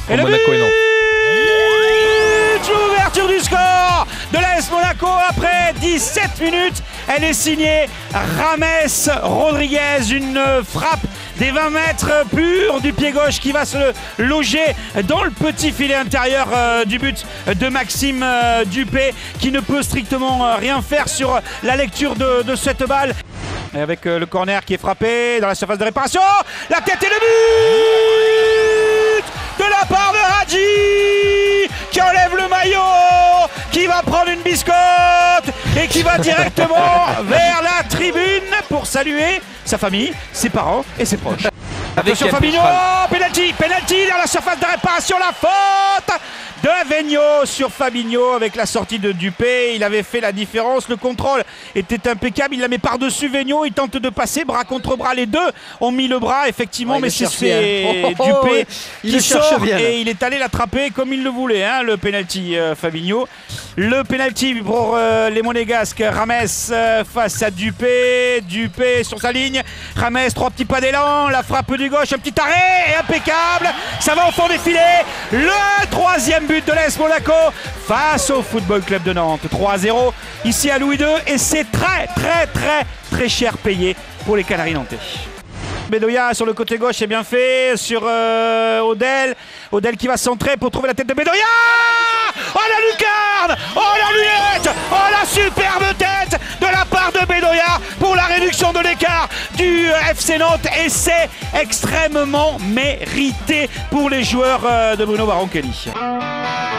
Et le Monaco et Nantes. L'ouverture du score de l'AS Monaco après 17 minutes. Elle est signée James Rodriguez, une frappe des 20 mètres pure du pied gauche qui va se loger dans le petit filet intérieur du but de Maxime Dupé, qui ne peut strictement rien faire sur la lecture de cette balle. Et avec le corner qui est frappé dans la surface de réparation, la tête et le but de la part de Hadji, qui enlève le maillot, qui va prendre une biscotte et qui va directement vers la tribune pour saluer sa famille, ses parents et ses proches. Attention Fabinho, penalty dans la surface de réparation, la faute de Végnot sur Fabinho avec la sortie de Dupé. Il avait fait la différence, le contrôle était impeccable, il la met par-dessus Végnot, il tente de passer bras contre bras, les deux ont mis le bras effectivement, mais c'est Dupé qui sort et il est allé l'attraper comme il le voulait, hein, le penalty Fabinho. Le penalty pour les Monégasques, James face à Dupé, Dupé sur sa ligne, James, 3 petits pas d'élan, la frappe du gauche, un petit arrêt et impeccable, ça va au fond des filets, le 3e but de l'AS Monaco face au Football Club de Nantes, 3-0 ici à Louis II, et c'est très cher payé pour les Canaries nantais. Bedoya sur le côté gauche est bien fait sur Odell qui va centrer pour trouver la tête de Bedoya. Oh la lucarne, oh la lunette, oh la superbe tête de la part de Bedoya pour la réduction de l'écart du FC Nantes, et c'est extrêmement mérité pour les joueurs de Bruno Baronchelli.